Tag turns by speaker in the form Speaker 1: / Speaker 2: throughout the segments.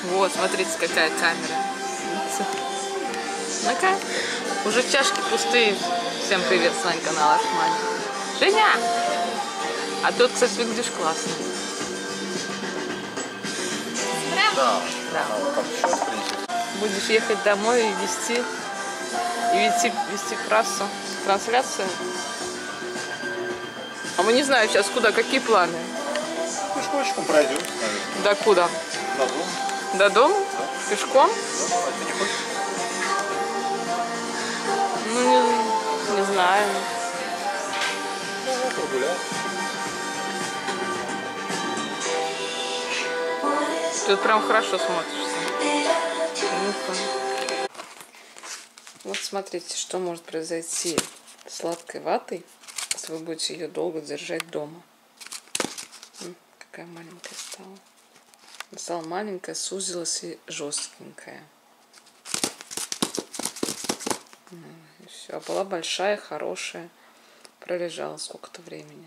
Speaker 1: Вот, смотрите, какая камера. Ну-ка. Уже чашки пустые. Всем привет, с вами канал Артмани. Женя! А тут, кстати, выглядишь классно.
Speaker 2: Да.
Speaker 1: Будешь ехать домой и вести трассу, трансляцию. А мы не знаем сейчас куда, какие планы.
Speaker 2: Пешком пройдем.
Speaker 1: До куда?
Speaker 2: До дома.
Speaker 1: До дома?
Speaker 2: Да.
Speaker 1: Пешком?
Speaker 2: Да, а ты не хочешь?
Speaker 1: Ну, не знаю.
Speaker 2: Ну, прогуляй.
Speaker 1: Тут прям хорошо смотришься. Ну-ка. Вот смотрите, что может произойти с сладкой ватой, если вы будете ее долго держать дома. Какая маленькая стала. Стала маленькая, сузилась и жесткенькая. И все. А была большая, хорошая. Пролежала сколько-то времени.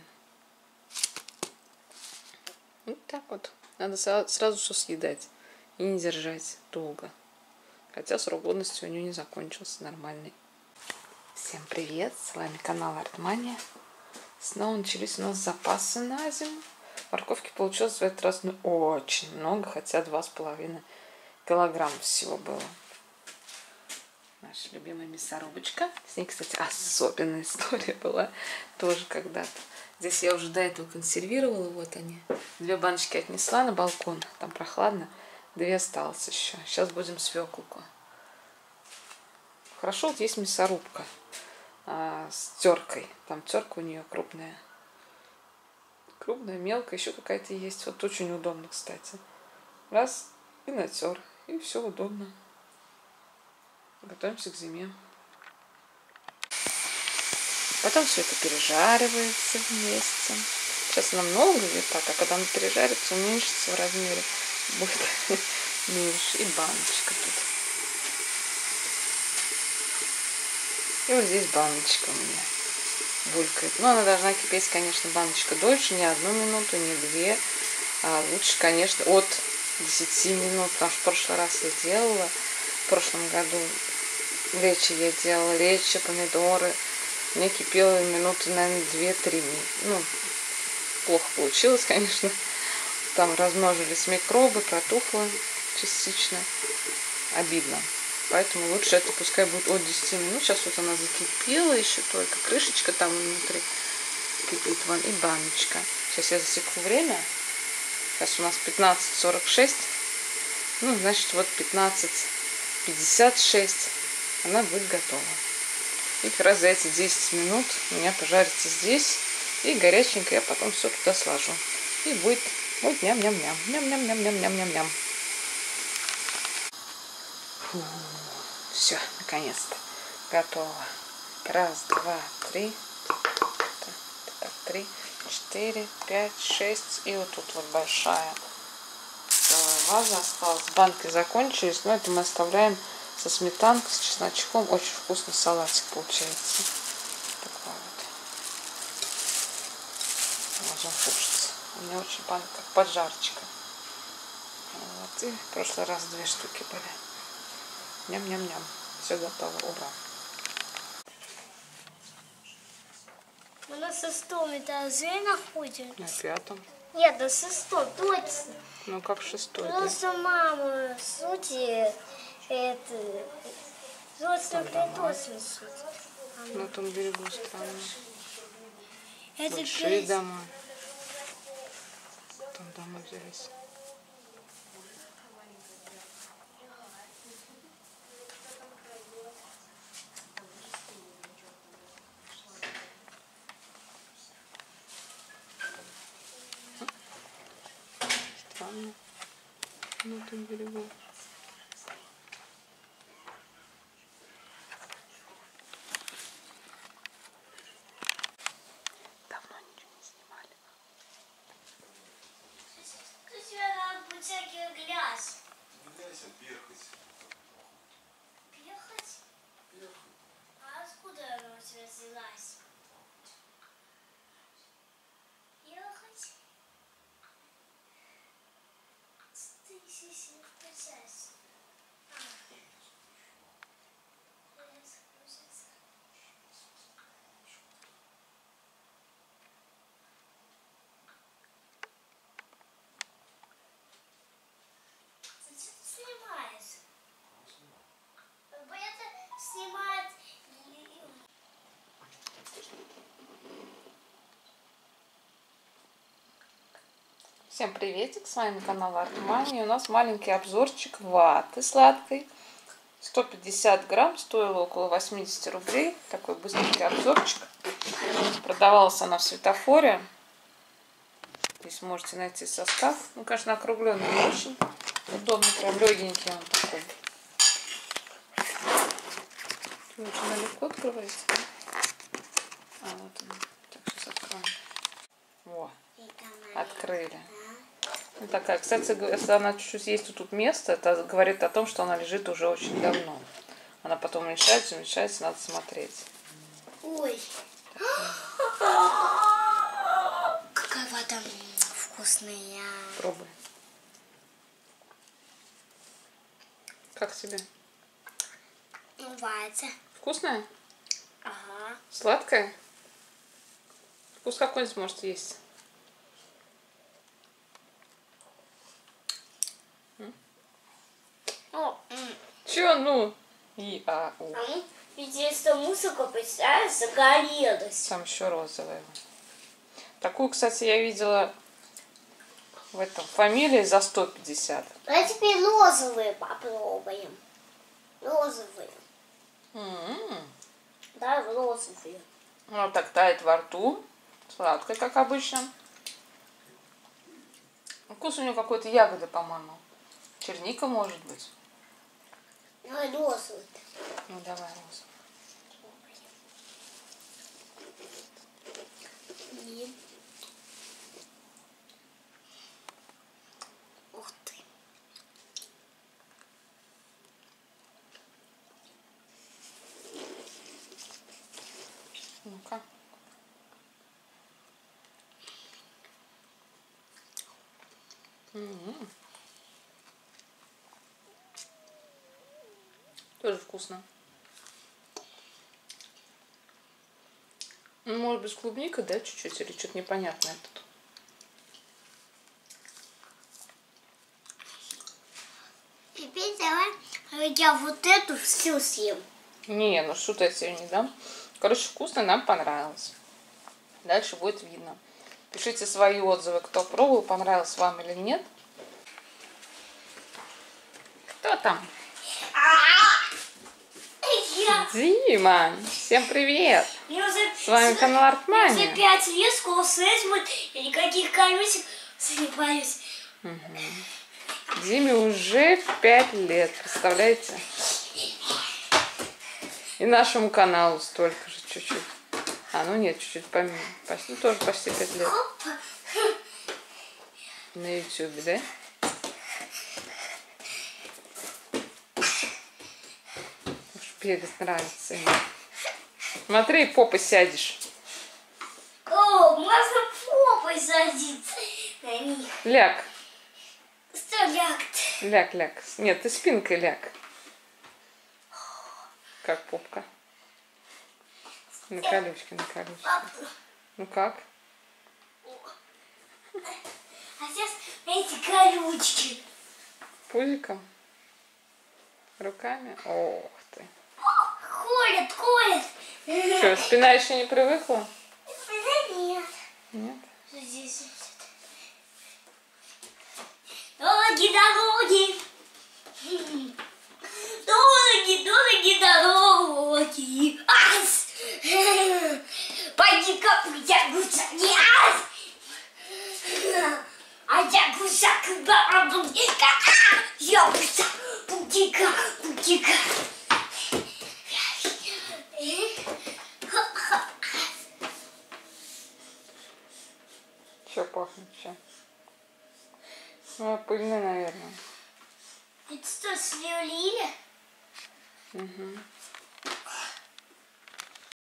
Speaker 1: Вот так вот. Надо сразу все съедать. И не держать долго. Хотя срок годности у нее не закончился. Нормальный. Всем привет. С вами канал Артмания. Снова начались у нас запасы на зиму. Морковки получилось в этот раз очень много. Хотя 2,5 килограмма всего было. Наша любимая мясорубочка. С ней, кстати, особенная история была тоже когда-то. Здесь я уже до этого консервировала. Вот они. 2 баночки отнесла на балкон. Там прохладно. 2 осталось еще. Сейчас будем свеклку. Хорошо, вот есть мясорубка с теркой. Там терка у нее крупная. Крупная, мелкая. Еще какая-то есть. Вот очень удобно, кстати. Раз и натер. И все удобно. Готовимся к зиме. Потом все это пережаривается вместе. Сейчас она много где так, а когда она пережарится, уменьшится в размере. Будет меньше. И баночка тут. И вот здесь баночка у меня булькает. Но она должна кипеть, конечно, баночка дольше. Не 1 минуту, не 2. А лучше, конечно, от 10 минут. Потому что в прошлый раз я делала. В прошлом году лечи я делала. Лечи, помидоры. Мне кипело минуты, наверное, 2-3. Ну, плохо получилось, конечно. Там размножились микробы, протухло частично. Обидно. Поэтому лучше это пускай будет от 10 минут. Сейчас вот она закипела еще только. Крышечка там внутри кипит. Вон и баночка. Сейчас я засеку время. Сейчас у нас 15:46. Ну, значит, вот 15:56 она будет готова. И как раз за эти 10 минут у меня пожарится здесь. И горяченькое я потом все туда сложу. И будет ням-ням-ням. Ням-ням-ням-ням-ням-ням-ням. Все, наконец-то готово. 1, 2, 3. Так, 3, 4, 5, 6. И вот тут вот большая целая ваза осталась. Банки закончились, но это мы оставляем со сметанкой, с чесночком. Очень вкусный салатик получается. Такой вот. Можем кушать. У меня очень банка как поджарочка. Вот. И в прошлый раз 2 штуки были. Ням-ням-ням. Все готово. Ура.
Speaker 3: Мы на 6-м этаже находимся.
Speaker 1: На 5-м.
Speaker 3: Нет, на 6-м, точно.
Speaker 1: Ну как 6-й?
Speaker 3: Потому что мама сути это взрослый приточный суть.
Speaker 1: На том берегу страны.
Speaker 3: Это
Speaker 1: Большие дома. Там дома взялись. Странно. На том берегу. Давно ничего не снимали.
Speaker 3: Тут надо быть всякий грязь.
Speaker 2: Не грязь, а перхоть.
Speaker 3: Перхоть?
Speaker 2: Перхоть.
Speaker 3: А откуда она у тебя взялась? Перхоть? Ты сиси,
Speaker 1: Всем приветик, с вами канал Артмани. У нас маленький обзорчик ваты сладкой. 150 грамм, стоила около 80 рублей. Такой быстренький обзорчик. Продавалась она в Светофоре. Здесь можете найти состав. Ну, конечно, округленный, не очень удобно, прям легенький он такой. Очень легко открывается. А вот он. Так, сейчас откроем. Во, открыли. Ну, такая, кстати, если она чуть-чуть есть тут место, это говорит о том, что она лежит уже очень давно. Она потом уменьшается, надо смотреть.
Speaker 3: Ой. Какая вода вкусная.
Speaker 1: Пробуй. Как тебе?
Speaker 3: Нравится.
Speaker 1: Вкусная?
Speaker 3: Ага.
Speaker 1: Сладкая? Вкус какой здесь может есть? Чё, ну? И-а-у.
Speaker 3: Ведь если музыка, представляешь, загорелась.
Speaker 1: Там еще розовая. Такую, кстати, я видела в этом фамилии за 150.
Speaker 3: А теперь розовые попробуем. Розовые. Да, розовые.
Speaker 1: Она так тает во рту. Сладкая, как обычно. Вкус у нее какой-то ягоды, по-моему. Черника, может быть.
Speaker 3: Розовые.
Speaker 1: Ну, давай розовый.
Speaker 3: Ух ты.
Speaker 1: Ну-ка. Тоже вкусно. Ну, может быть, с клубникой, да, чуть-чуть, или что-то непонятное тут.
Speaker 3: Теперь давай я вот эту всю съем.
Speaker 1: Не, ну что-то я тебе не дам. Короче, вкусно, нам понравилось. Дальше будет видно. Пишите свои отзывы, кто пробовал, понравилось вам или нет. Кто там? Дима! Всем привет! С вами канал Артмани.
Speaker 3: Мне уже 5 лет, скоро 6 будет, я никаких колесик не боюсь.
Speaker 1: Диме уже 5 лет, представляете? И нашему каналу столько же, чуть-чуть. А, ну нет, чуть-чуть помимо. Почти, тоже почти 5 лет. На ютубе, да? Уж бегать нравится ему. Смотри, попой сядешь.
Speaker 3: О, можно попой садиться на них.
Speaker 1: Ляг.
Speaker 3: Что ляг?
Speaker 1: Ляг, ляг. Нет, ты спинкой ляг. Как попка. На колючке, на колючке. Ну как?
Speaker 3: А сейчас эти колючки.
Speaker 1: Пузиком? Руками? Ох ты.
Speaker 3: Колят, колят.
Speaker 1: Что, спина еще не привыкла?
Speaker 3: Да нет.
Speaker 1: Нет?
Speaker 3: Здесь. Дороги, дороги. Дороги, дороги, дороги. Ас! Пойди-ка, притягуйся, не ас! А я гусак, барабуника, я гусак, путика, путика.
Speaker 1: Что пахнет? Что? Ну, пыльный, наверное.
Speaker 3: Это что, слили?
Speaker 1: Угу.